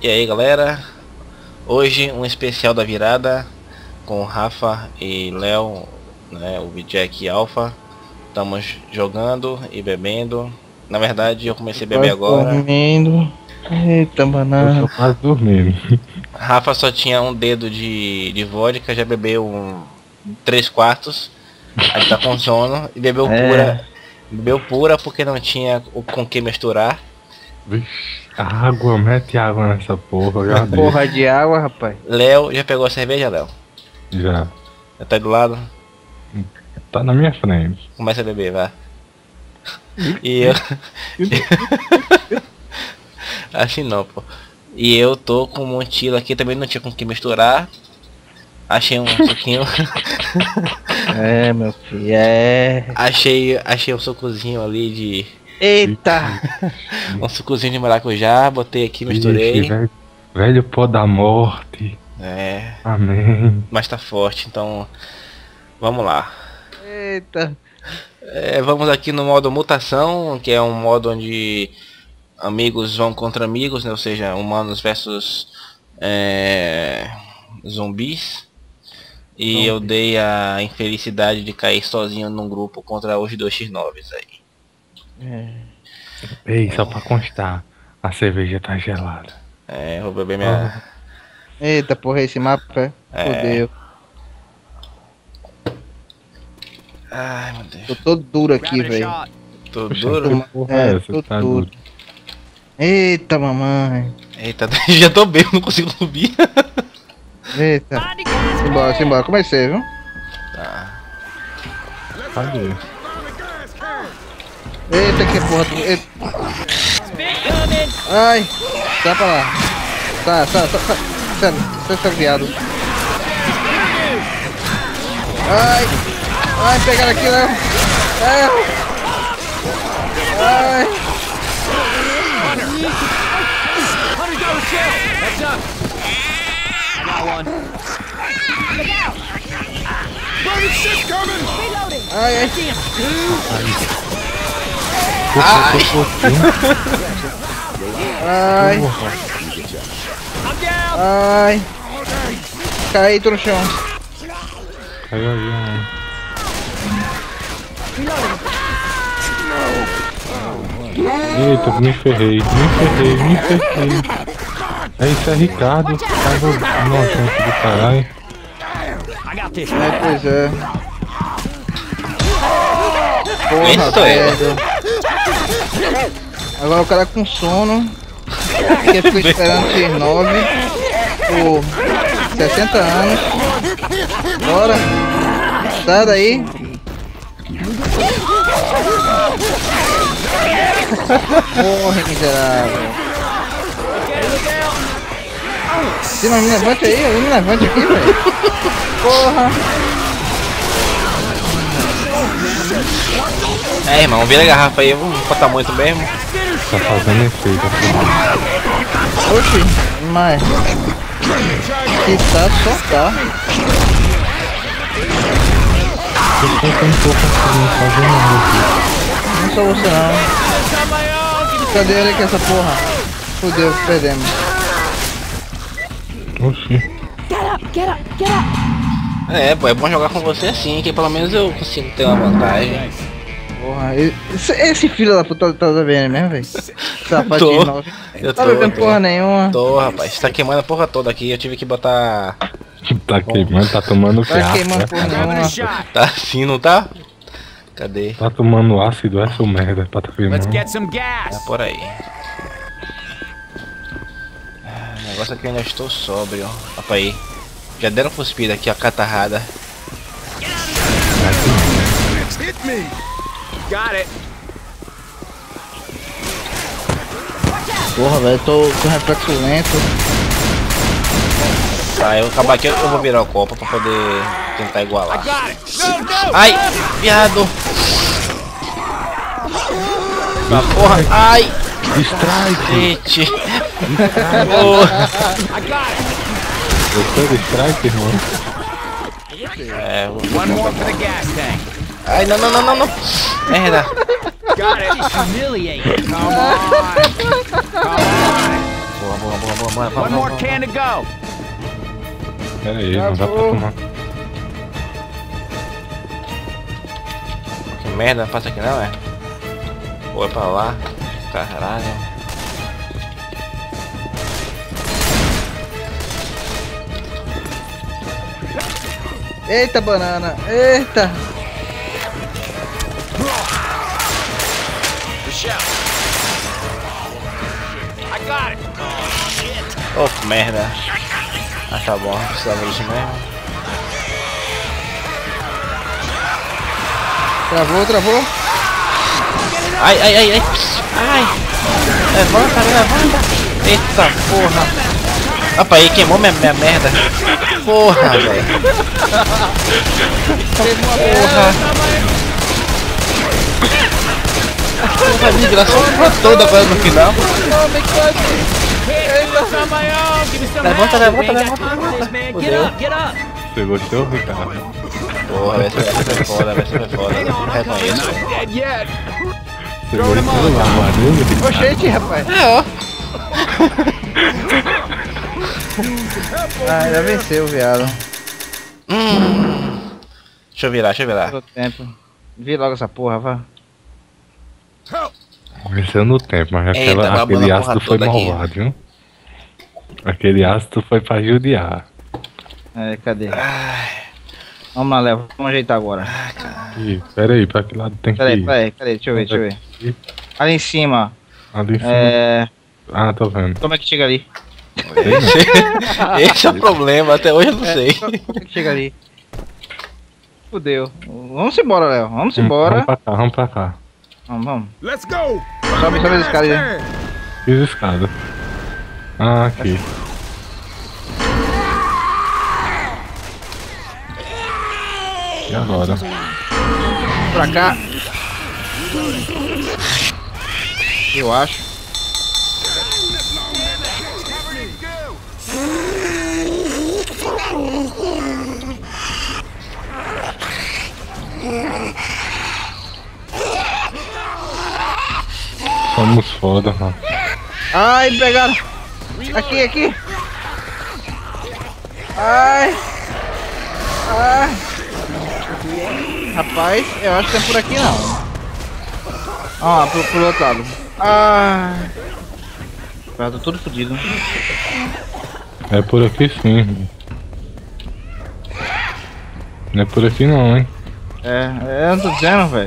E aí galera, hoje um especial da virada com o Rafa e Léo, né, o VJack Alpha. Estamos jogando e bebendo. Na verdade eu comecei a beber agora. Dormindo. Eita, banana. Eu tô quase dormindo. Rafa só tinha um dedo de vodka, já bebeu 3/4. Aí tá com sono e bebeu pura. Bebeu pura porque não tinha com que misturar. Vixe, água, mete água nessa porra, eu já dei. Porra de água, rapaz. Léo, já pegou a cerveja, Léo? Já. Já tá aí do lado? Tá na minha frente. Começa a beber, vai. E eu... Assim não, pô. E eu tô com um montilo aqui, também não tinha com que misturar. Achei um suquinho. É, meu filho, é. Achei um sucozinho ali de... Eita! Um sucozinho de maracujá, botei aqui, misturei. Vixe, velho pó da morte. É, Amém. mas tá forte, então... Vamos lá. Eita! Vamos aqui no modo mutação, que é um modo onde amigos vão contra amigos, né? Ou seja, humanos versus zumbis. E eu dei a infelicidade de cair sozinho num grupo contra os 2x9s aí. Ei, só pra constar, a cerveja tá gelada. Vou beber minha... Eita, porra, esse mapa fodeu. Ai, meu Deus. Tô todo duro aqui, velho. Tô Puxa, duro. que porra é essa? tô Tá duro. duro. Eita, mamãe. Eita, já tô bem, não consigo subir. Eita. Simbora, simbora. Comecei, viu? Tá. Cadê? Eita, que porra. Eita. Ai. Sai pra lá. Sai. Sério, você é viado. Ai, pegaram aqui, né? Ai. Ai. Ai. Caí, tô no chão. Caiu ali, mano. Eita, me ferrei. É isso, é Ricardo. Tava nojento do caralho. Pois é. Porra, Esse sou eu. velho. Agora o cara com sono. Que ficou esperando X9 por 60 anos. Bora. Sai daí. Porra, miserável. Se não me levante aí, eu me levante aqui, velho. Porra. Irmão, vira a garrafa aí, vamos botar muito mesmo. Tá fazendo efeito. Oxi, mas que tá, só tá. Eu não tô conseguindo fazer nada aqui. Não sou você não. Cadê ele que essa porra? Fudeu, perdemos. Oxi. Pô, é bom jogar com você assim, que pelo menos eu consigo ter uma vantagem. Porra, esse filho da puta tá bebendo mesmo, velho? Safado de novo. Eu Tá bebendo porra nenhuma. Tô, rapaz, tá queimando a porra toda aqui, eu tive que botar... Tá queimando, tá tomando Tá ácido. queimando porra nenhuma. Tá assim, não tá? Cadê? Tá tomando ácido, essa merda pra tá queimando. É por aí. O negócio aqui eu ainda estou sóbrio. Opa aí. Já deram cuspida aqui, ó, catarrada. Porra, velho, tô com reflexo lento. Tá, eu acabar aqui, eu vou virar o copo pra poder tentar igualar. Ai, viado! Ah, porra, ai! Strike! Gente! Gostou do strike, irmão? Ai, não. Merda! Got it. Humiliate. Come on. Come on. Boa. Vambora, One vamos, more vamos. can to go. Pera aí, não dá pra tomar. Que merda, passa aqui não, é? Ou é pra lá? Caralho. Eita, banana. Eita. I got it. Oh, que merda. Ah, tá bom, precisava disso mesmo. Travou. Ai, ai, ai, ai. Ai. Levanta, levanta. Eita porra. Opa, aí queimou minha merda. Porra, velho. Porra. Porra, migração toda agora no final. Levanta. Fudeu. Você gostou, Ricardo? Porra, vai ser foda. Reconheço. Você gostou do barulho, Ricardo? Oxente, rapaz. É, ó. Ah, ainda venceu, viado. Deixa eu virar. Todo tempo. Vi logo essa porra, vá. Venceu no tempo, mas Eita, babando aquele a ácido porra foi toda aqui. malvado, viu? Aquele ácido foi pra judiar. É, cadê? Vamos lá, Léo. Vamos ajeitar agora. Ih, pera aí, pra que lado tem que ir? Peraí. Deixa eu ver. Ali em cima. Ali em cima. É... Ah, tô vendo. Como é que chega ali? Esse é o problema, até hoje eu não sei. Como é que chega ali? Fudeu. Vamos embora, Léo. Vamos embora. Vamos pra cá. Vamos. Let's go. Sobe as escadas aí. Fiz escada. Ah, aqui. E agora? Pra cá. Eu acho. Somos foda, mano. Ai, pegaram. Aqui. Ai. Rapaz, eu acho que é por aqui não. Ó, pro outro lado. Ai. Tô todo fodido. É por aqui sim. Não é por aqui não, hein? Eu não tô dizendo, velho.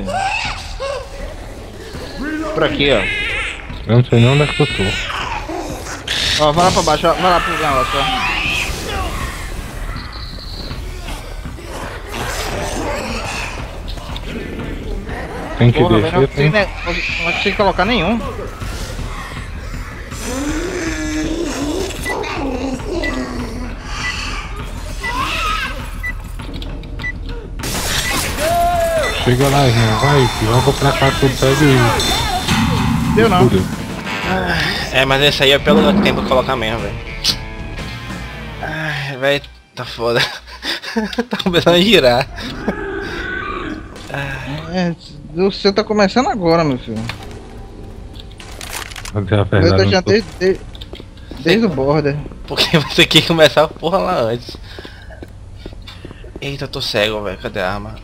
Por aqui, ó. Eu não sei nem onde é que eu tô. Ó, vai lá pra baixo, ó. Vai lá pro negócio, ó. Tem que Porra, velho, não descer, tem. consigo colocar nenhum. Chega lá, irmão, vai, joga pra cá que eu pego e... Deu não. Fudeu. É, mas esse aí é pelo lugar que tem pra colocar mesmo, velho. Ai, velho, tá foda. Tá começando a girar. O seu tá começando agora, meu filho. Fazer a Eu verdade, já eu tô- desde o border. Porque você quer começar a porra lá antes. Eita, eu tô cego, velho. Cadê a arma?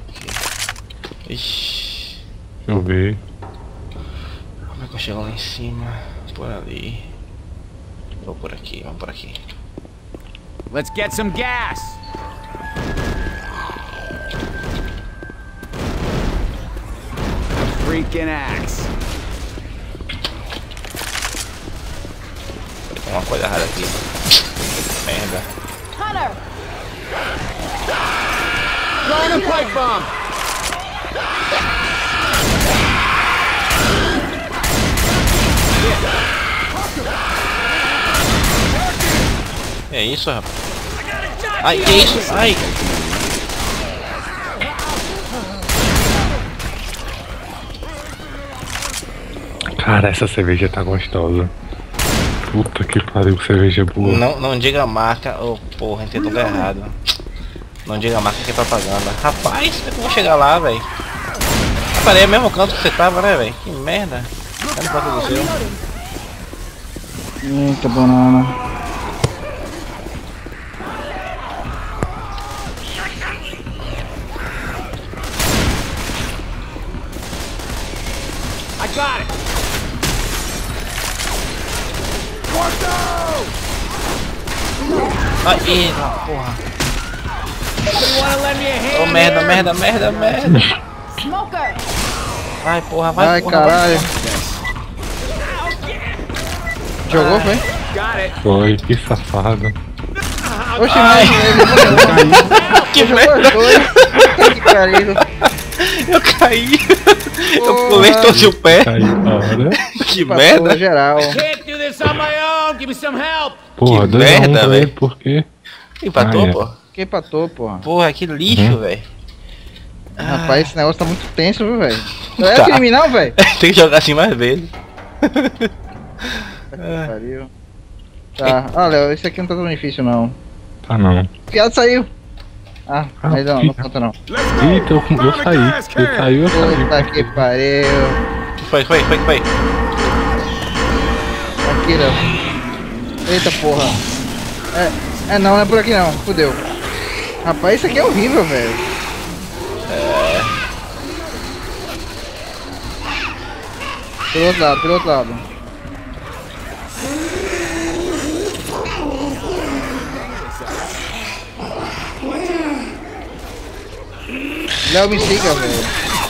Ixi. Deixa eu ver. Como é que eu chego lá em cima? Por ali. Vou por aqui, vamos por aqui. Let's get some gas. A freaking axe. Tem uma coisa rara aqui. Merda. Hunter! Throwing a pipe bomb. É isso, rapaz? Ai, que isso? Ai! Cara, essa cerveja tá gostosa. Puta que pariu, cerveja boa. Não diga a marca. Oh, porra, entendeu tudo errado. Não diga a marca que é propaganda. Rapaz, como é que eu vou chegar lá, velho? Eu parei no mesmo canto que você tava, né, velho? Que merda. Cadê o canto do seu? Eita, banana. Aí, porra. Ô, merda. Vai, porra, Vai, porra. caralho. Jogou, foi? Got it. Foi, que safado. Oxe, mas ele Que jogou merda. os dois. Puta que pariu. Eu caí. Eu Porra. pulei, torci o pé. Caiu na hora. Que Passou merda. geral. Can't do this on my own. Give me some help. Porra, Que 2 a 1 merda, pra velho. ele, por quê? Empatou, Ah, é. pô. Quem empatou, porra? Porra, que lixo, velho. Rapaz, esse negócio tá muito tenso, viu, velho? Não é Tá. criminal, velho? Tem que jogar assim mais vezes. Pariu. Tá. Ah, Léo, esse aqui não tá tão difícil, não. Tá não. O piado saiu. Ah, Ah, mas não filha. conta não. Eita, eu saí. Você saiu, eu saí. Puta que pariu. Que foi? Aqui, Léo. Eita porra. Não é por aqui não. Fudeu. Rapaz, isso aqui é horrível, velho. Pelo outro lado. Léo, me siga, velho.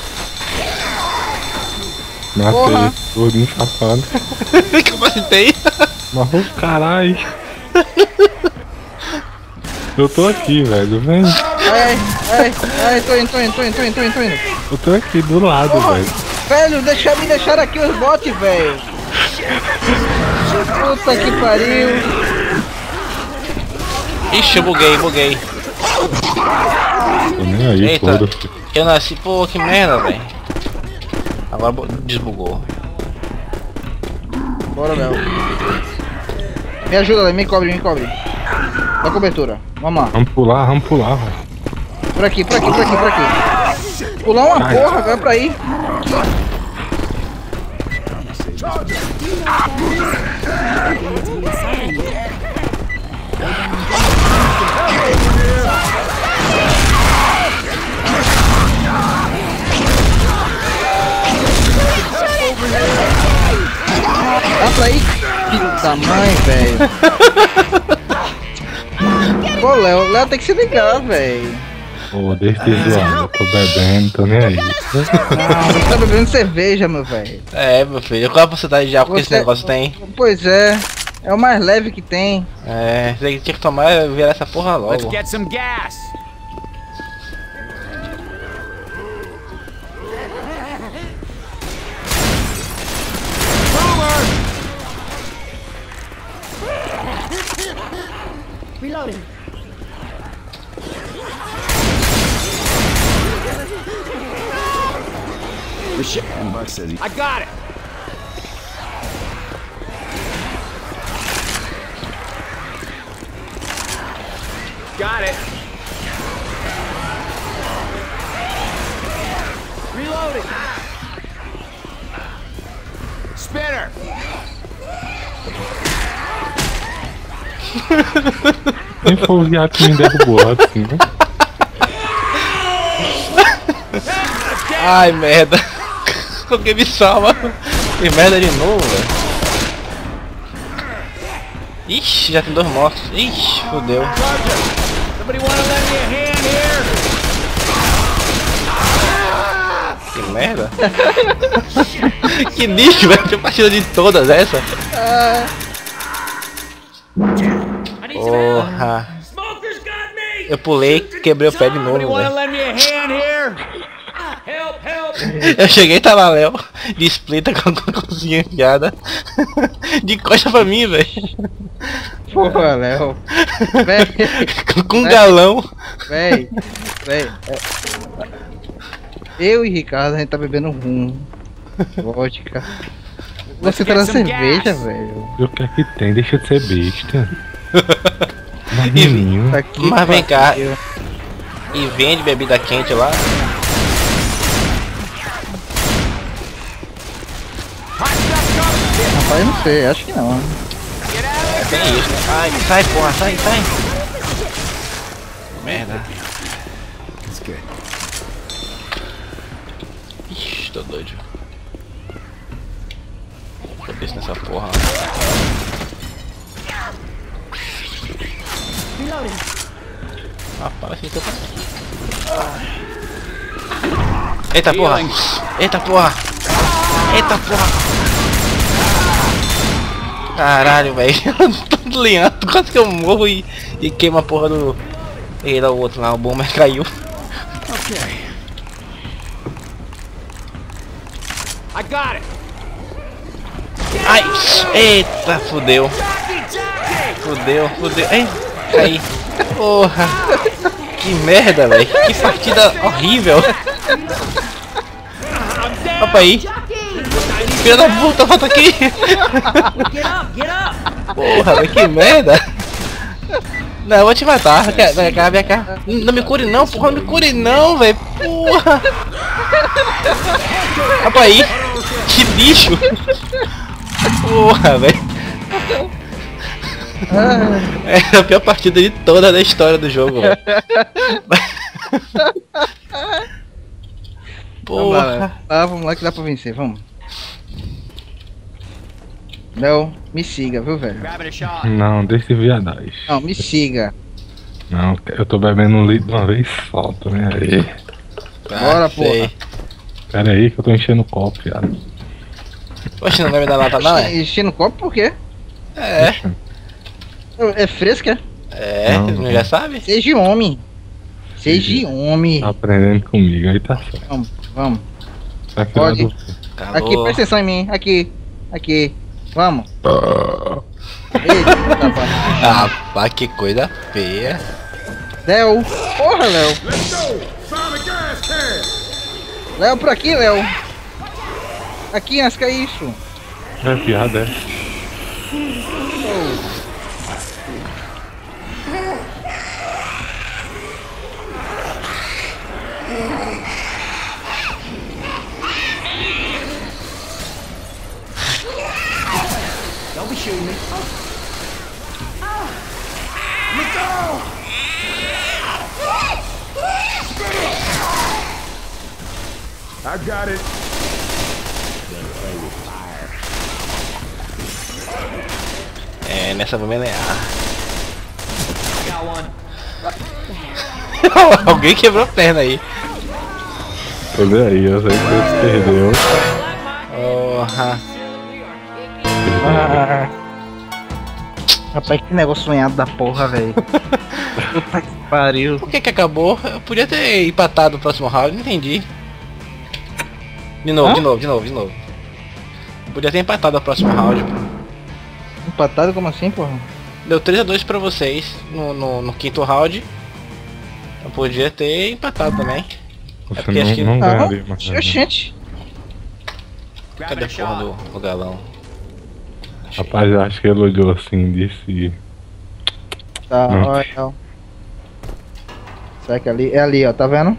Porra. Matei, gordinho safado. Capacitei. Mas caralho. Eu tô aqui, velho, vem. Ai, tô indo. Eu tô aqui do lado, Porra. velho. Velho, me deixaram aqui os bots, velho. Puta que pariu. Ixi, eu buguei. Tô nem aí, Eita. foda-se. Eu nasci, pô, que merda, velho. Agora desbugou. Bora, Léo. Me ajuda, Léo, me cobre. Dá cobertura. Vamos lá. Vamos pular, velho. Por aqui. Pular uma Ai. porra, vai pra aí. Dá pra ir? Filho da mãe, velho. Pô, Léo tem que se ligar, velho. Pô, deixa de zoar, eu tô bebendo, tô nem aí. Não, você tá bebendo cerveja, meu velho. É, meu filho. Qual a porcentagem de álcool que esse Você- negócio tem? Pois é. É o mais leve que tem. É, você tinha que tomar e virar essa porra Let's logo. get some gas. Reloading. The shit. And Buck says I got it. Got it. Reloading. Spinner. Nem foi o viado que me derrubou assim, né? Ai, merda. Alguém me salva. Que merda de novo, velho. Ixi, já tem 2 mortos. Ixi, fodeu. Somebody wanna lend me a hand here? Que merda. Que lixo, velho. Tem partida de todas essa. Porra. Eu pulei, quebrei o pé de Somebody novo, wanna velho. lend me a hand here? Help, help. Eu cheguei e tava Léo de splitter com a cozinha enfiada. De costa pra mim, velho. Porra, Léo. Véi, Com um galão. véi. Eu e Ricardo, a gente tá bebendo rum. Vodka. Você tá na cerveja, velho. O que é que tem? Deixa de ser besta. Mas menino. Tá aqui, Mas vem cá. pariu. E vende bebida quente lá. Rapaz, eu não sei, acho que não. É, tem isso, né? Ai, sai, porra, sai. Merda. That's good. Ixi, tô doido. Foda-se nessa porra. Eita porra! Eita porra! Eita porra! Caralho, velho. Todo linhado, quase que eu morro e queima a porra do. E lá o outro lá, o bomber caiu. Okay. I got it. Ai! Eita, fudeu! Fudeu, fudeu. Ei, caí. Porra! Que merda, velho. Que partida horrível. Opa aí. Filha da puta, volta aqui. Porra, velho, que merda. Não, eu vou te matar. Vem cá, vem cá. Não me cure não, porra, não me cure não, velho. Porra. Opa aí. Que lixo. Porra, velho. É a pior partida de toda da história do jogo, velho. Porra. Vamos lá que dá pra vencer, vamos. Léo, me siga, viu, velho? Não, deixa viadagem. Não, me siga. Não, eu tô bebendo um litro de uma vez só, tô nem aí. Bora, porra. Pera aí que eu tô enchendo o copo, viado. Poxa, não vai me dar lata não, é? Enchendo o copo por quê? É. É fresca? É, não já sabe? Seja homem. Seja homem. Tá aprendendo comigo, aí tá certo. Vamos, vamos. Tá Pode. Calor. Aqui, presta atenção em mim. Aqui. Aqui. Vamos. Eita, rapaz. Ah, pá, que coisa feia. Léo. Porra, Léo. Léo, por aqui, Léo. Aqui, nasca isso. É piada, é? Don't be shooting me. I got it. É, nessa vou me lenhar. Got one. Alguém quebrou a perna aí. Olha aí, eu sei que você perdeu. Porra. Rapaz, que negócio sonhado da porra, velho. Puta que pariu. Por que acabou? Eu podia ter empatado o próximo round, não entendi. De novo, de novo. Podia ter empatado o próximo round. Empatado como assim, porra? Deu 3-2 pra vocês no quinto round. Eu podia ter empatado também. Você porque acho que- não ganharia mais. né? Gente. Cadê a porra do galão? Rapaz, eu acho que ele olhou assim, disse... Tá, Não. olha. Será que ali? É ali, ó, tá vendo?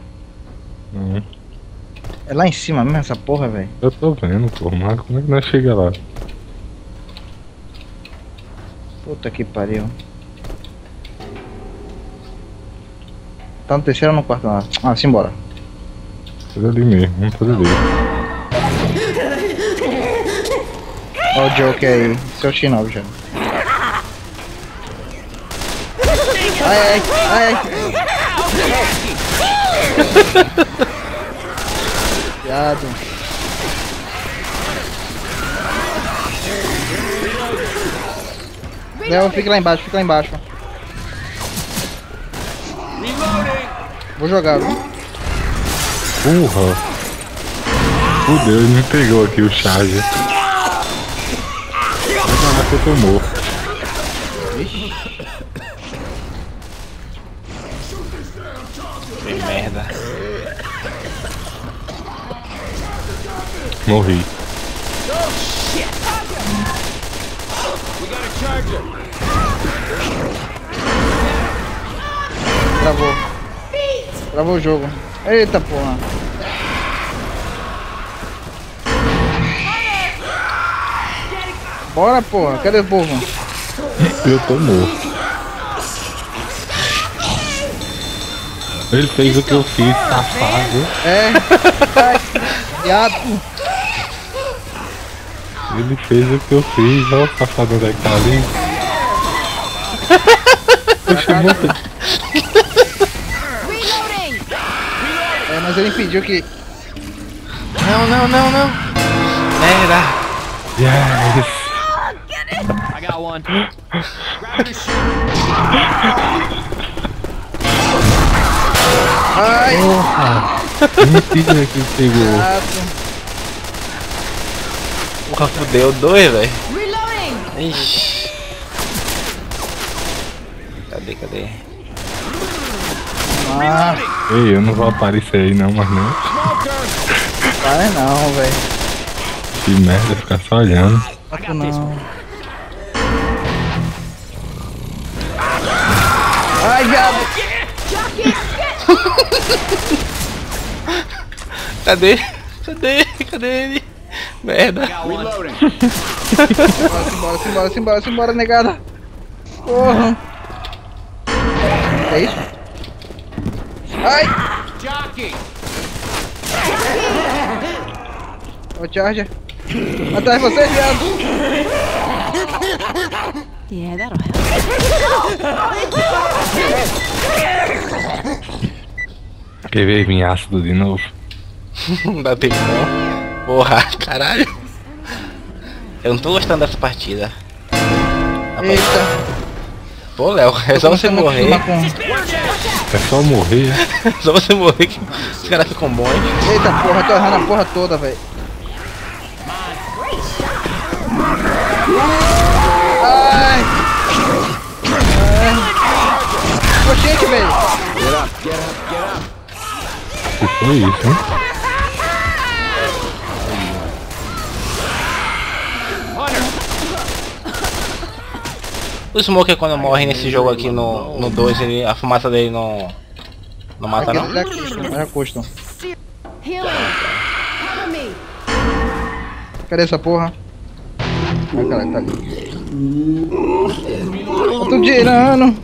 É lá em cima mesmo essa porra, velho. Eu tô vendo, pô, mas como é que nós chega lá? Puta que pariu. Tá no terceiro ou no quarto lá? Ah, simbora. Por ali mesmo, vamos por ali. Ó o Joker aí, seu X9 já. Ai, ai, ai. Viado. Léo, fica lá embaixo, fica lá embaixo. Vou jogar, viu? Porra! Fudeu, ele me pegou aqui o charge. Mas eu tô morto. Que merda. Morri. We got a charger. Travou. Travou o jogo. Eita porra. Bora porra, cadê o povo? Eu tô morto. Ele fez o que eu fiz, safado. É. Ai, viado. Ele fez o que eu fiz, olha o safado onde é que tá ali. Poxa, muito. mas ele impediu que... Não, não, não, não. Merda. Yes! I got one. Grab your shit. Ai, Mentira que pegou. gato. Porra, fudeu dois, velho. Reloading! Ixi. Cadê? Ah, Ei, eu não vou aparecer aí não, mas não. vai não, velho. Que merda, ficar só olhando. Mato não. Ai, viado. Cadê ele? Merda. Reloading. Simbora, negada. Porra. É isso? Ai! Jockey. Ó, Charger. Atrás de você, viado. Yeah, that'll help. Quer ver vir ácido de novo? Não dá tempo não. Porra, caralho. Eu não tô gostando dessa partida. Eita. Pô, Léo, é só você morrer. É só morrer. É só você morrer que os caras ficam bons. Eita porra, tô errando a porra toda, velho. Ai! Oxente, velho! Get up, get up, get up. Que foi isso, hein? O Smoker quando morre nesse jogo aqui no 2, a fumaça dele não mata não? Já custam. Healing! Cover me! Cadê essa porra? Ai, caralho, tá ali. Eu tô girando.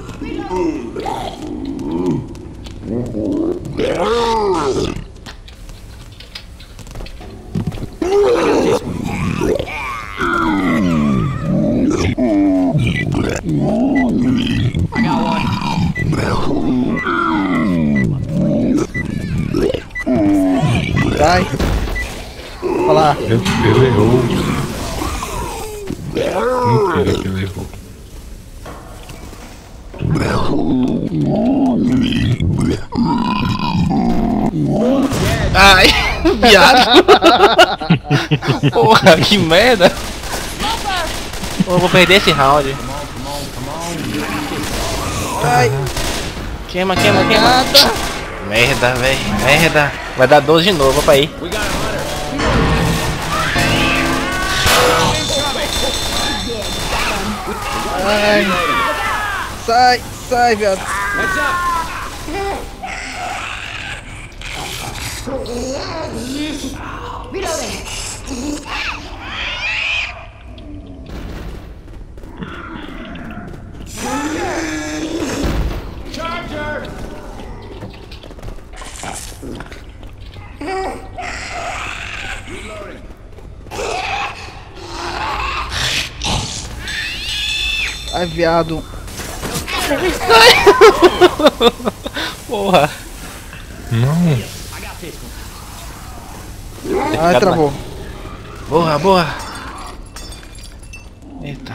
Sai. Olha lá. Ele errou. Mentira que ele errou. Ai, viado. Porra, que merda. Pô, eu vou perder esse round. Ai. Queima. Nada. Merda, velho, merda. Vai dar 12 de novo, opa aí. We got a hunter. Ai. Sai, viado. Heads up. Reloading! Charger. Ai, viado. Porra. Não. Ai, travou. Boa. Eita.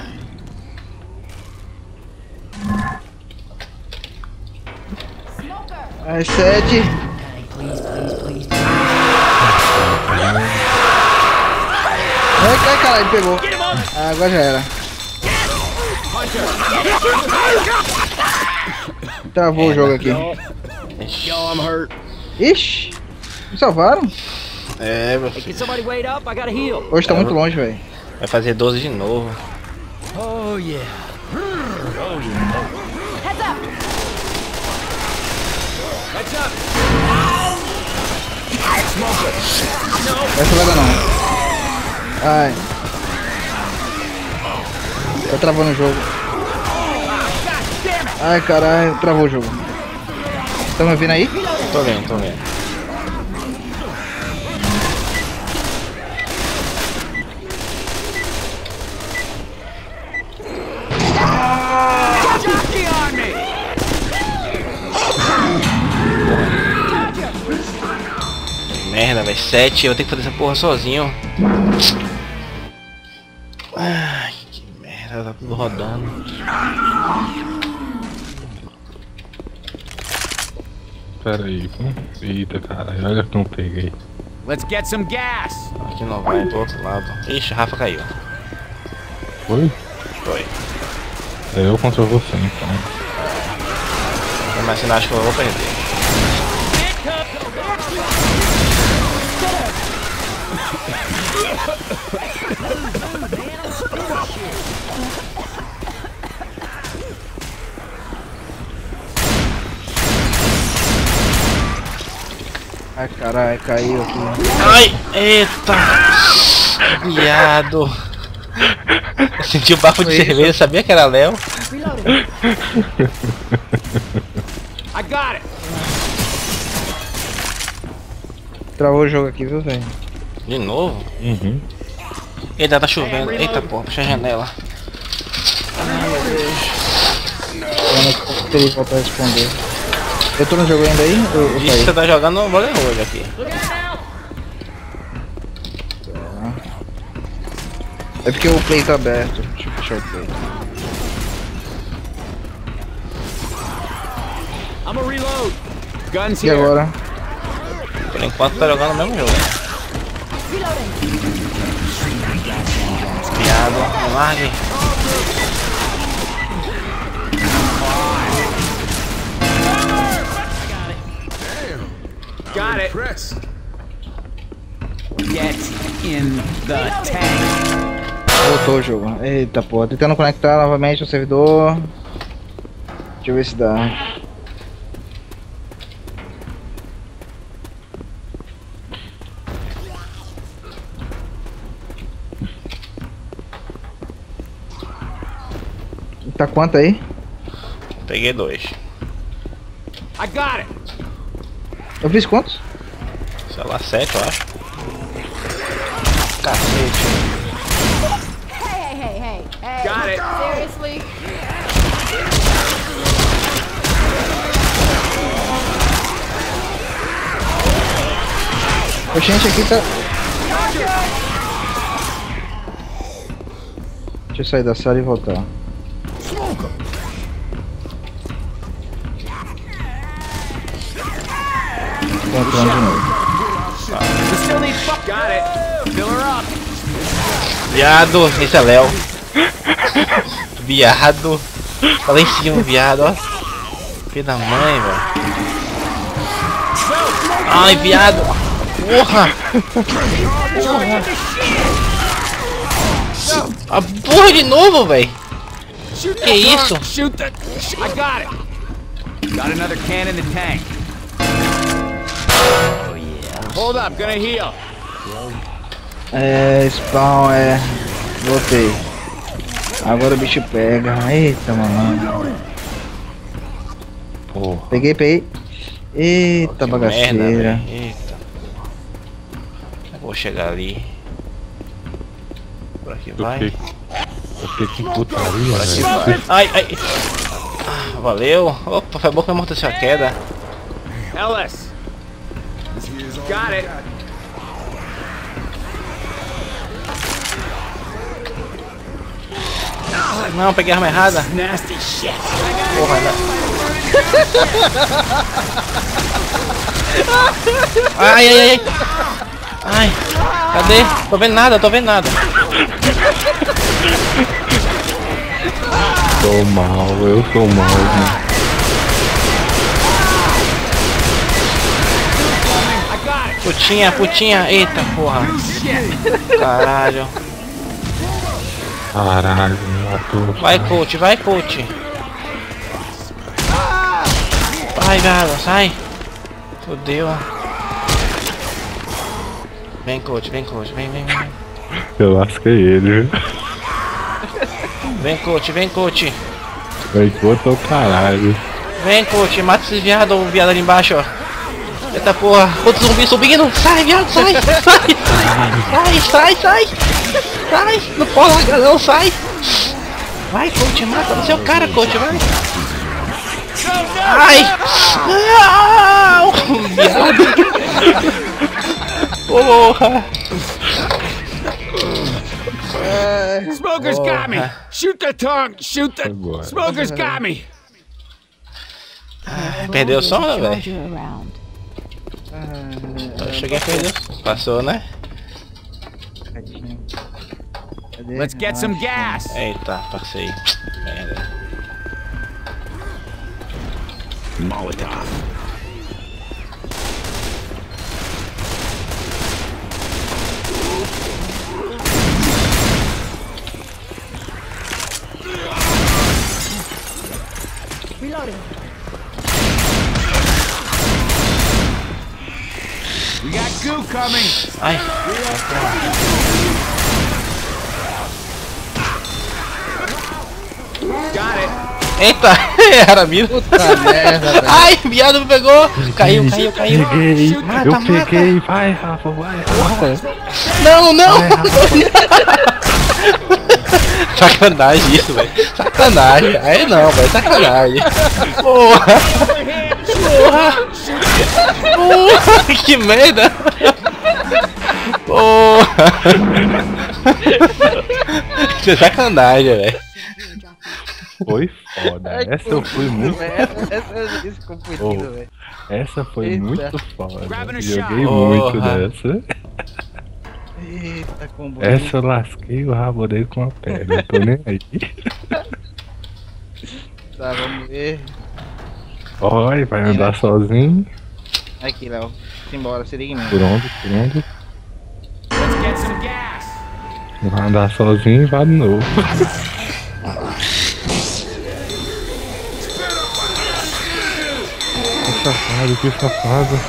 Ai, 7. Ai, caralho, pegou. Ah, agora já era. Travou o jogo aqui. Yo, I'm hurt. Ixi, me salvaram? É, meu Hey, filho. can somebody wait up? I gotta heal. Hoje tá muito longe, velho. Vai fazer 12 de novo. Oh yeah. Heads up! Heads up. Essa vai dar não. Ai. Tá travando o jogo. Ai, caralho, travou o jogo. Tá me ouvindo aí? Tô vendo. Jockey on me. merda, velho. 7, eu vou ter que fazer essa porra sozinho. Ai, que merda, tá tudo rodando. Pera aí, pô. Eita, caralho, olha que não peguei. Let's get some gas. Aqui não vai, pro outro lado. Ixi, a Rafa caiu. Foi? Foi. É eu contra você, então. Mas você não acha que eu vou perder? Ai caralho, caiu aqui. Ai, eita! Viado! Eu senti o bafo de cerveja, sabia que era Léo? I got it. Travou o jogo aqui, viu, velho? De novo? Uhum. Eita, tá chovendo. Eita porra, puxa a janela. Eu não consegui voltar a responder. Eu tô no jogo ainda aí? Eu Isso você tá jogando no Volley Road aqui. É porque o play tá aberto. Deixa eu fechar o play. I'm a reload. Guns E here. agora? Por enquanto tá jogando o mesmo jogo. Viado, não largue. Got it. Get in the tank. Voltou o jogo. Eita porra, tentando conectar novamente o servidor. Deixa eu ver se dá. Tá quanto aí? Peguei 2. I got it. Eu fiz quantos? Sei lá, 7 eu acho. Cacete. Hey. Got it. Seriously? O gente aqui tá... Deixa eu sair da sala e voltar. Voltando de novo. We still need got it. Fill her up. Viado, esse é Léo. Viado. Tá lá em cima, viado, ó. Filho da mãe, velho. Ai, viado. Porra. A porra de novo, velho. Que isso? Shoot the. I got it. Got another can in the tank. Oh yeah. Hold up, gonna heal. Spawn Voltei. Agora o bicho pega. Eita, mano. Porra. Peguei. Eita, Que bagaceira. merda, véi. Eita. Eu vou chegar ali. Por aqui vai. Eu fiquei com putaria, velho. Ai. Ah, valeu. Opa, foi bom que eu amorteceu a queda. Ellis. Got it. Não, peguei a arma errada. Nasty shit. Porra, né? Ai. Ai, cadê? Tô vendo nada. Tô mal, eu sou mal, né? Putinha, eita porra. Caralho. Caralho, me matou. Vai, coach. Vai, galo, sai. Fodeu. Vem, coach, vem. Eu lasquei ele, viu? Vem, coach. Vai botar o caralho. Vem, coach, mata esse viado, o viado ali embaixo, ó. Eita porra, outro zumbi subindo. Sai, viado, sai. Sai, não pode largar não, sai. Vai, coach, mata no seu cara, coach, vai. Ai! Viado! Porra! Smoker's got me. Shoot the tongue. Shoot the. Agora. Smoker's got me. Perdeu o som, né, velho? Soldier around. Eu cheguei a perder. Passou, né? Cadê? Let's get some gas. Eita, passei. Merda. Molotov. Reloading. We got goo coming. Ai, Got it. eita, era mira. Puta merda, velho. Ai, viado me pegou. Caiu. Peguei, Mata, eu mata. peguei, vai Rafa, vai Rafa. Não, não. Vai, Rafa. Sacanagem isso, velho. Sacanagem. Aí não, velho. Sacanagem. Porra. Porra. Que merda. Porra. Isso é sacanagem, velho. Foi foda, essa eu fui muito. Essa ficou fodido, velho. Essa foi Eita. muito foda. Grabbing a shot. Joguei muito Porra. dessa. Eita, combo. Essa eu lasquei o rabo dele com a pedra, eu tô nem aí. Tá, vamos ver. Olha, vai andar sozinho. Aqui, Léo. Simbora, se liga em mim. Por onde? Let's get some gas. Vai andar sozinho e vai de novo. Que safado.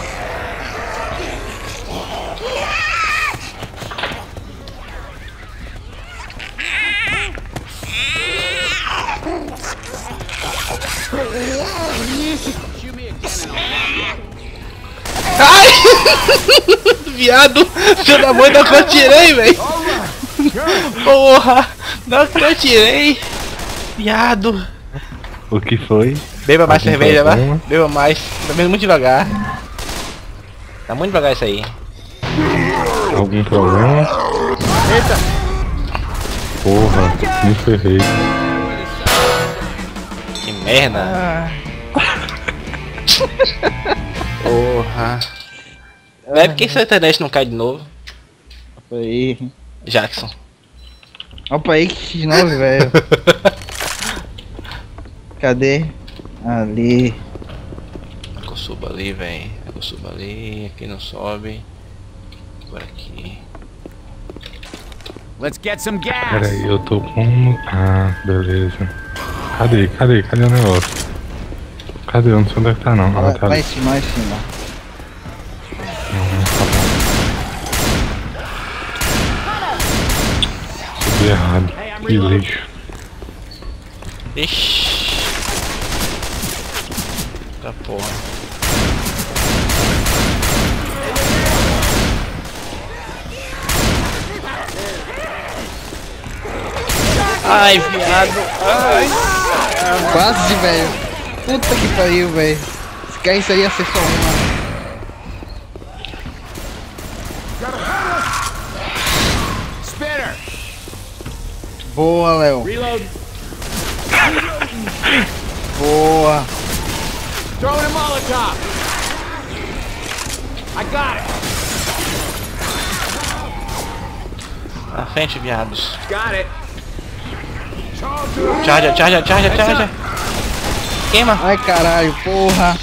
Ai! Viado! Filho da mãe, não que eu tirei, velho! Porra! Não que eu tirei! Viado! O que foi? Beba mais Algum cerveja, vai? problema? Beba mais. Tá vendo muito devagar. Tá muito devagar isso aí. Algum problema? Eita! Porra, me ferrei. Que merda! Ah, Porra! Não é porque sua internet não cai de novo, opa aí. Jackson. Opa aí, que X9, velho. Cadê? Ali. Eu subo ali, velho. Eu subo ali, aqui não sobe. Por aqui. Let's get some gas. Pera aí, eu tô com... Ah, beleza. Cadê o negócio? Cadê? Eu não sei onde é que tá não. Ah, tá Lá ali. em cima, lá em cima. Tá bom. Subi errado. Que lixo. Ixi. Tá porra. Ai, viado. Ai. Quase, velho. Puta que pariu, velho. Se cair isso aí ia ser só uma. Spinner. Boa, Léo. Reload. Boa. Throwing a Molotov. I got it. Na frente, viados. Got it. Charger. Queima. Ai, caralho, porra.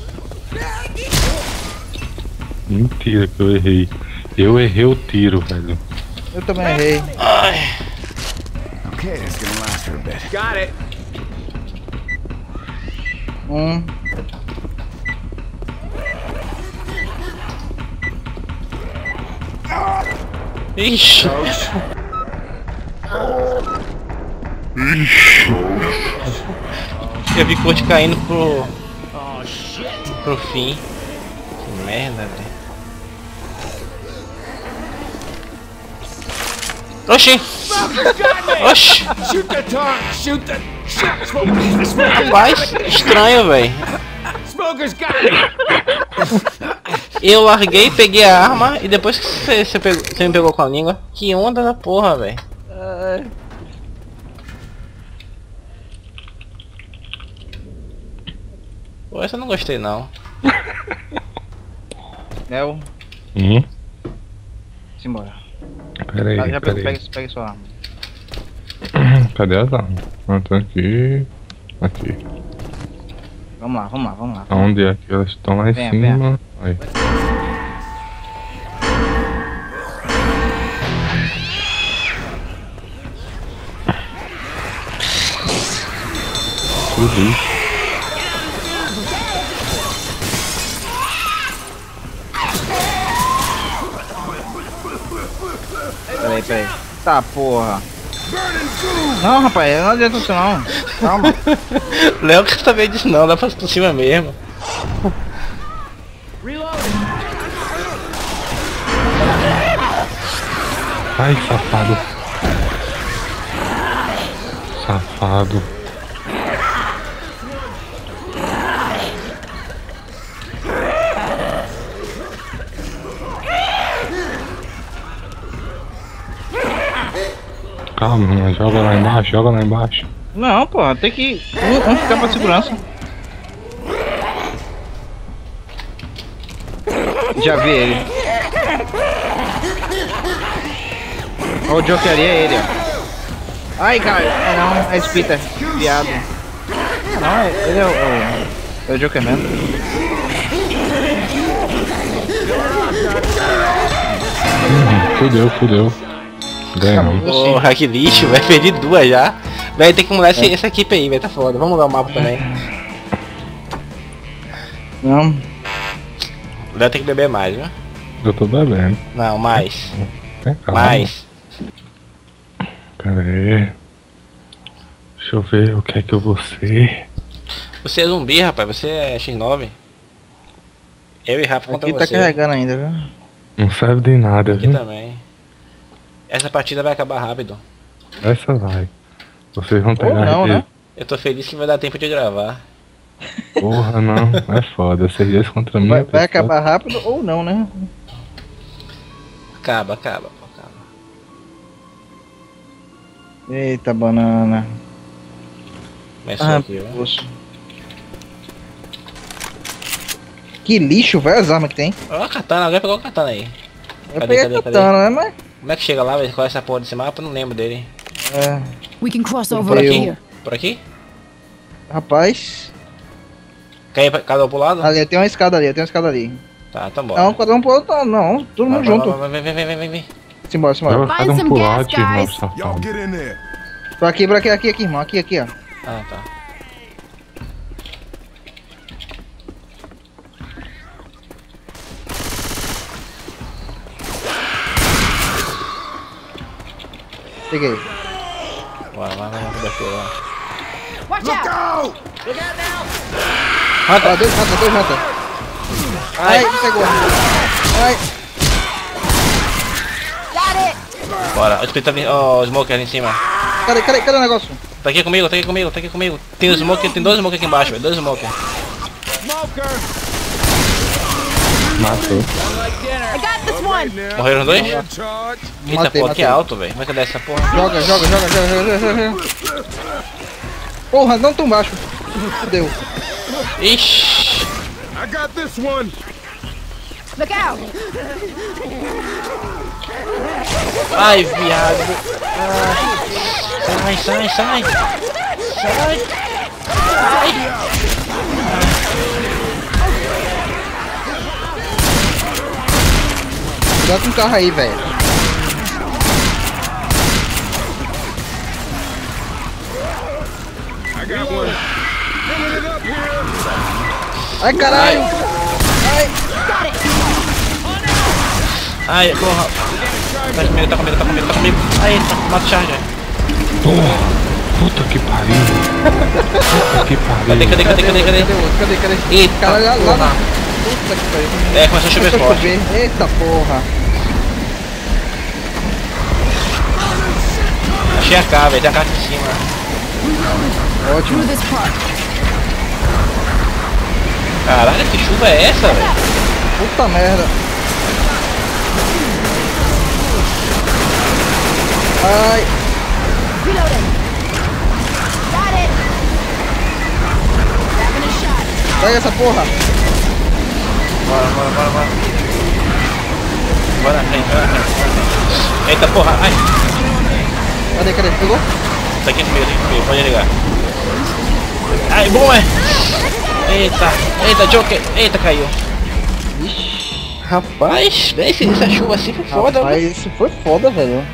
Mentira que eu errei. Eu errei o tiro, velho. Eu também errei. Ai. Okay, that's gonna last for a bit. Got it. Ixi. Eu vi Coach caindo pro fim. Que merda, velho. Oxi! Oxi! Shoot the tongue. Shoot the. Shoot. Rapaz, estranho, velho. Smoker's got me. Eu larguei, peguei a arma e depois que você me pegou com a língua. Que onda da porra, velho. Pô, essa eu não gostei não. Léo, simbora. Peraí, Já peraí. pega sua arma. Cadê as armas? Ah, tá aqui. Aqui. Vamos lá. Onde é que elas estão lá em Venha, cima? Aí. Tudo. Peraí. Tá, porra. Não, rapaz, não adianta isso não. Calma. Léo quer saber disso não, dá pra por cima mesmo. Ai, safado. Safado. Calma, joga lá embaixo. Não, porra, tem que um ficar pra segurança. Já vi ele. Ó, o Joker ali é ele, ó. Ai, cara, não, é Spitter, viado. Não, ele é o Joker mesmo. Fudeu. Ganhamos. Porra, que lixo, vai perder duas já. Vai ter que mudar essa equipe aí, vai tá foda. Vamos mudar o mapa também. Não. O Léo tem que beber mais, viu? Eu tô bebendo. Não, mais. Calma. Mais. Pera aí. Deixa eu ver o que é que eu vou ser. Você é zumbi, rapaz, você é X9. Eu e Rafa contra Aqui tá você. carregando ainda, viu? Não serve de nada, Aqui viu? também. Essa partida vai acabar rápido. Essa vai. Vocês vão pegar Ou não, aqui. né? Eu tô feliz que vai dar tempo de gravar. Porra, não. É foda. Vocês dois contra mim. Vai acabar rápido ou não, né? Acaba. Eita, banana. Começou aqui, ó. Poxa. Que lixo, velho, as armas que tem. Ó a katana, alguém pegou a katana aí. Eu Cadê, peguei a katana, né, mas... Como é que chega lá, velho? Qual é essa porra desse mapa? Eu não lembro dele. É, We can cross over Por aqui? here. Por aqui? rapaz... Quer ir cada um pro lado? Ali, tem uma escada ali, Tá, então bora. Não, cada um pro outro, não, todo mundo junto. Vem. Simbora. Vai cada um some pro gas, lado, irmão, guys. Y'all safado. get in there. Pra aqui, irmão, aqui, ó. Ah, tá. Peguei. Bora, vai bater lá. Watch out! Go! Ah, dois ratos. Ai, pegou. Ai, Got it! Bora, o espírito tá vindo. Ó, o smoker ali em cima. cadê o negócio? Tá aqui comigo. Tem o smoker, tem dois smokers aqui embaixo, velho. Dois smokers. Matou. I got this one! Morreram os dois? In charge. Eita, Matei, porra, que matei. alto, velho. Como é que dá essa porra? Joga. Porra, não tão baixo. Fudeu. Ixi. I got this one. Look out! Ai, viado. Sai. Cuidado com o carro aí, velho. I got one. Filling it up here. Ai, caralho. Ai, porra. Tá comigo. Ai, mata o charger. Porra. Puta que pariu. Cadê? Cadê? Eita, Caralho, lá porra. na... Puta que pariu. É, começou a chover Começou a forte. chover. Eita porra. Achei a K, velho. Tem a K aqui em cima. Ótimo. Through this part. Caralho, que chuva é essa, velho? Puta merda. Ai. Reloading. Got it. Grabbing a shot. Pega essa porra. Bora. Bora na frente. Eita porra, ai. Cadê? Pegou? Tá aqui comigo, pode ligar. Ai, bom é. Eita, Joker. Eita, caiu. Rapaz, essa chuva assim foi foda. Rapaz, isso foi foda, velho.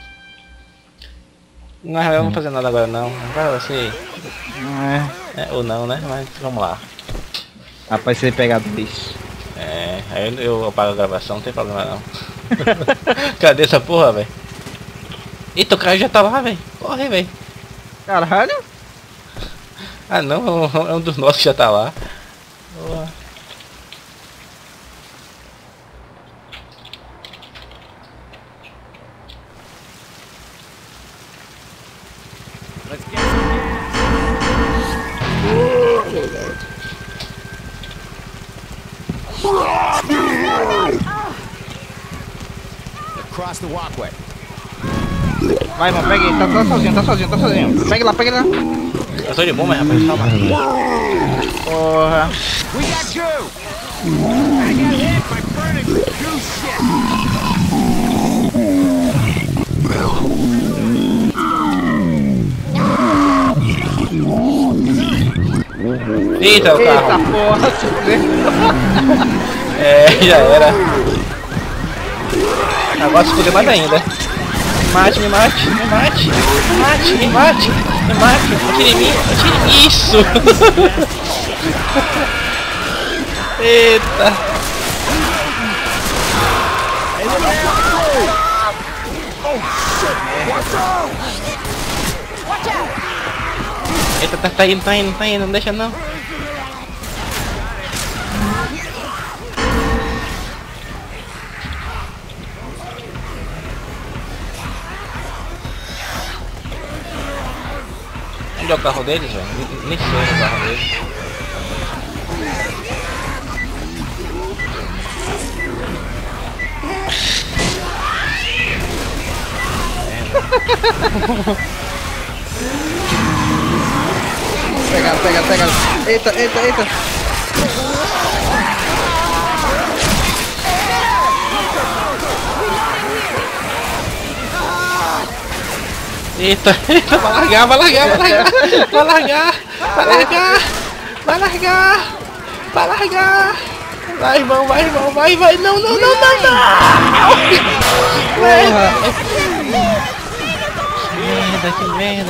Na real, eu não vou fazer nada agora não. Agora você... ou não, né? Mas vamos lá. Rapaz, você pegar dois. Aí eu apago a gravação, não tem problema não. Cadê essa porra, velho? Eita, o cara já tá lá, velho. Corre, velho. Caralho. Ah não, é um dos nossos que já tá lá. Boa. Let's get some gas. Across the walkway. Vai, mano, pega ele. Tá sozinho. Pega lá. Eu tô de bomba, rapaz, calma. Porra. We got goo. I got hit by burning goo shit. Eita, o carro. Eita porra. Já era. Agora se fuder mais ainda. Me mate. Atire em mim. Isso. Eita. Eita, tá indo, não deixa não. Onde é o carro deles, velho? Nem sei o carro deles. Pega. Eita. Eita, vai largar. Vai, irmão, vai. Não. Merda, que merda.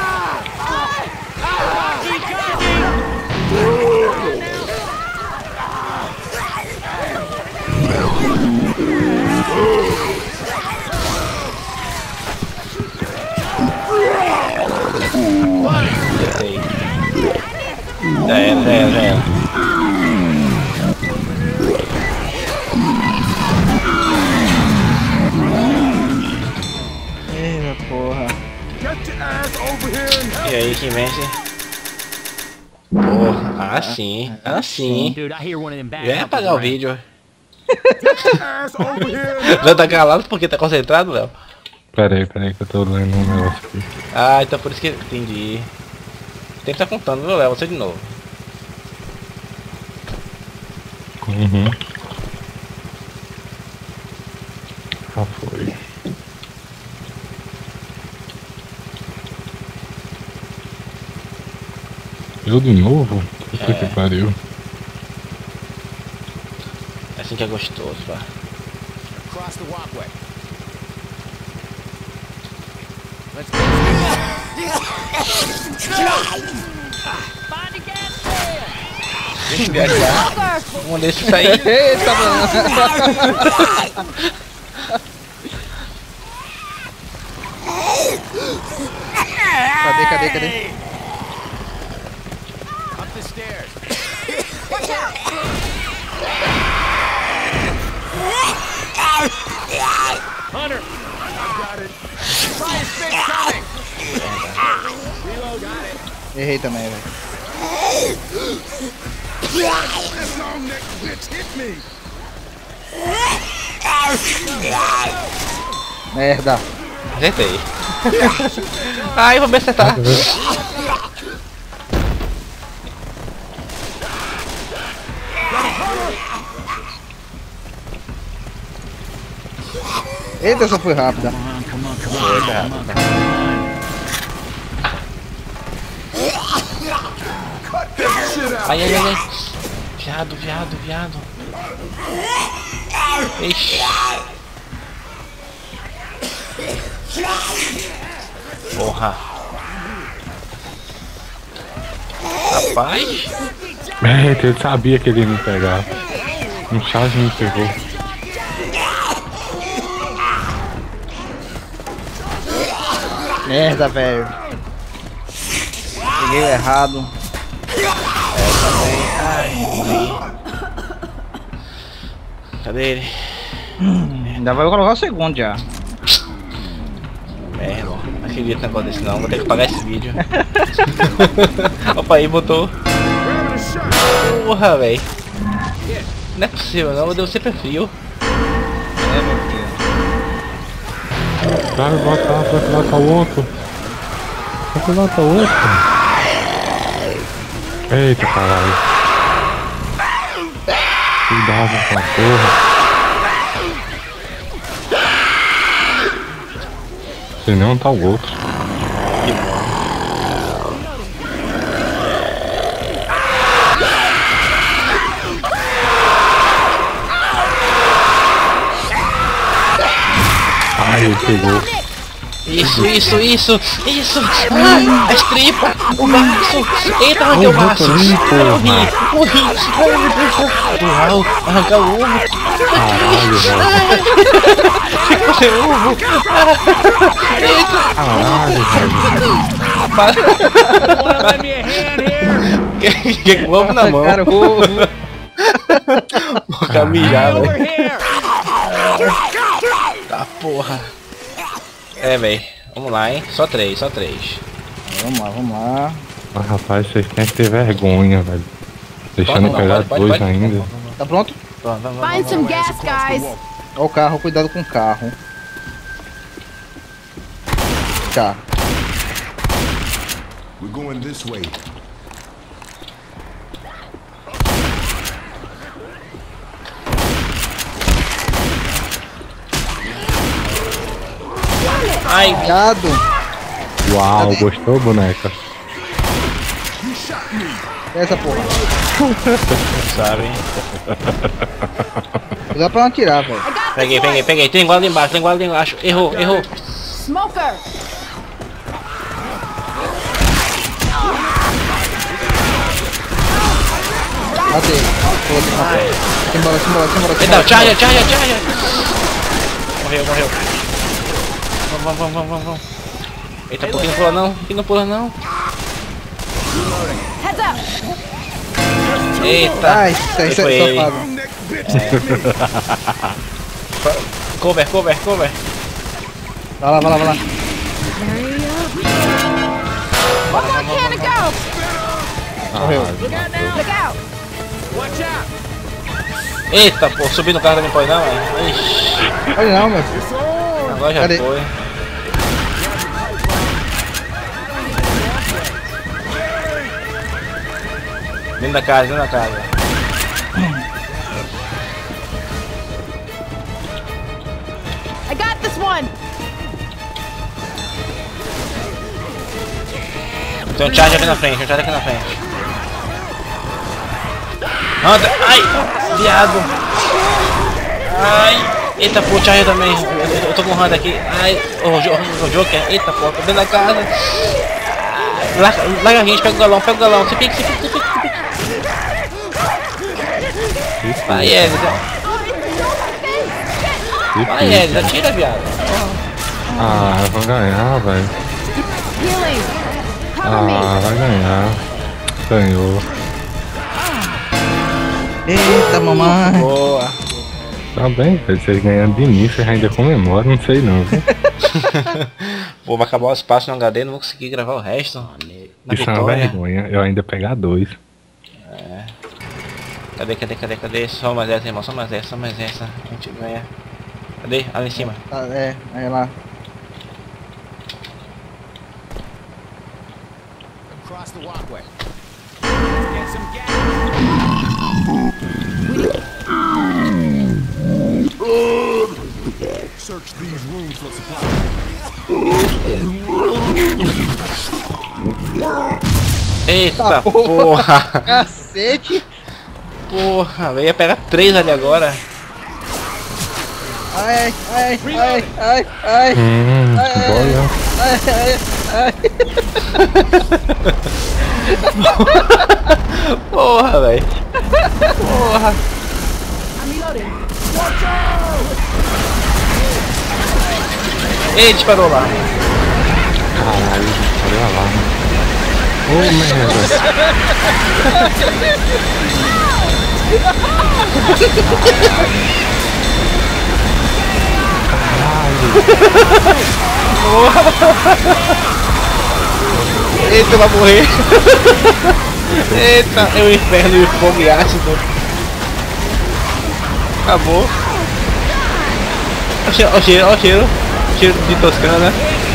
Já era. Eita porra. E aí, quem vence? Porra, assim. Dude, I hear one of them back. Vem apagar o vídeo. Já tá calado porque tá concentrado, Léo? Pera aí que eu tô lendo um negócio aqui. Ah, então por isso que entendi. Tem que estar contando, viu, Léo? Você de novo. Uhum. Já foi. Eu de novo? Puta que pariu. É assim que é gostoso, pá. Across the walkway. Let's Deixa eu viajar. Um desses aí. Eita, mano. Cadê? up the stairs. Watch out. Hunter, I've got it. Fire spit coming. Reload, got it. Errei também, velho. This long neck bitch hit me. Merda. Acertei. Ai, vou me acertar. Eita, essa foi rápida. Ai, ai, ai, ai. Viado, viado, viado. Ixi. Porra. Rapaz. Eita, ele sabia que ele ia me pegar. Um charge me pegou. Merda, velho. Peguei o errado. Cadê ele? Ainda vai colocar o segundo já. Merda, não acredito no negócio desse não, vou ter que pagar esse vídeo. Opa, aí botou. Porra, velho. Não é possível não, deu sempre frio. É, meu filho. Cara, vai matar o outro. Vai matar o outro. Eita, caralho. Cuidado com essa porra. Se não, tá o outro. Ai, ele pegou. Isso. Ah, as tripas, o braço. Eita, arranquei o braço. Morri. Arrancar o ovo. Caralho, velho. Fazer ovo. Caralho, velho. Let me a hand here. Que com o ovo na mão. Cara, o ovo. Vou caminhar, Over velho. here. Tá porra. É, velho. Vamos lá, hein. Só três. Vamos lá. Mas, rapaz, vocês têm que ter vergonha, velho. Deixando Pode, pegar pode, dois pode. ainda. Tá pronto? Find some gas, guys. Ó o carro, cuidado com o carro. Tá. We're going this way. Ai, Cuidado. Uau, gostou, boneca? Essa porra. sabe. Dá pra não atirar, velho. Peguei. Tem igual ali embaixo. Errou. Smoker. Matei. Simbora. Eita, charge. Morreu. Vamos. Eita, por que não pula não? Heads up. Eita. Ai, isso é Foi ele. safado. Cover. Vai lá. One more can to go. Morreu. Look out. Watch out. Eita, pô, subir no carro não pode não, velho. Ixi, Olha não, meu filho. agora já Cadê? foi. Dentro da casa. I got this one. Tem um charge aqui na frente, Anda, ai, viado. Ai, eita, pô, charge também. Eu tô com o Honda aqui. Ai, o Joker, eita, pô, tô dentro da casa. Larga a gente, pega o galão. Se pique. Vai, Edson. Vai, Edson, atira, viado. Ah, vai ganhar, velho. Healing. Cover me. Ah, vai ganhar. Ganhou. Eita, mamãe. Boa. Tá bem, velho. Vocês ganhando de mim, vocês ainda comemoram, não sei não, viu? Vou acabar o espaço no HD, não vou conseguir gravar o resto. Na Isso é uma vitória. vergonha. Eu ainda pegar dois. Cadê? Só mais essa, irmão, só mais essa. A gente ganha. Cadê? Ali em cima. Tá, aí lá. Across the walkway. Get some gas. Search these rooms for supplies. Eita porra! Cacete! Porra, eu ia pegar 3 ali agora. Ai. Bora. Porra, velho. Porra. I'm reloading. Ei, disparou lá. Caralho, olha lá. Ô, merda. Eita, eu vou morrer. Eita, é o inferno e fogo e ácido. Acabou. Olha o cheiro. Cheiro de Toscana.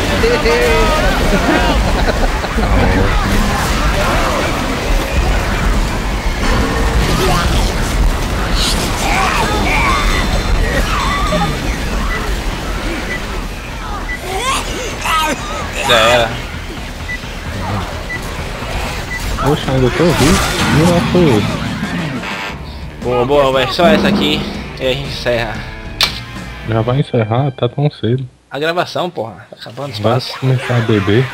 Já era. Poxa, ainda tô vivo. Não foi outro. Boa, vai só essa aqui e a gente encerra. Já vai encerrar, tá tão cedo. A gravação, porra, tá acabando o Vai espaço. começar a beber.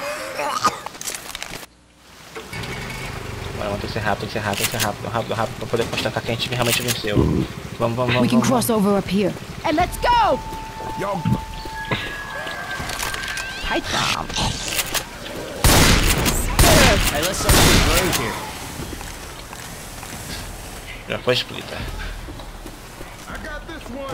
Agora vamos ter que ser rápido, rápido, pra poder constatar que a gente realmente venceu. Vamos. We can cross over up here. And let's go! Yo, Pipe bomb. hey, let's search these rooms here. Já foi explita. I got this one.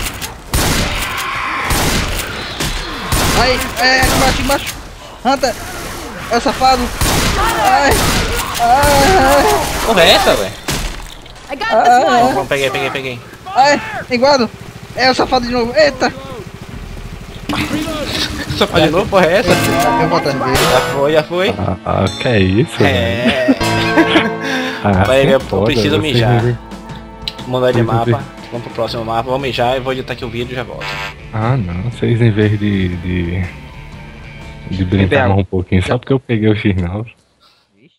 Ai, embaixo. Hunter! É o safado! Ai! Porra, é essa, velho? I got this one. Vamos, peguei. Ai! Enguado! É o safado de novo! Eita! Só faz de novo, porra, é essa? Eu vou atrás dele. Já foi. Que é isso, velho? É. Ah, Vai, assim eu foda, preciso você mijar. vive- Mudar de Sim, mapa. sim. Vamos pro próximo mapa. Vou mijar e vou editar aqui o vídeo e já volto. Ah, não. Vocês em vez de brincar mais um pouquinho, só porque eu peguei o X9.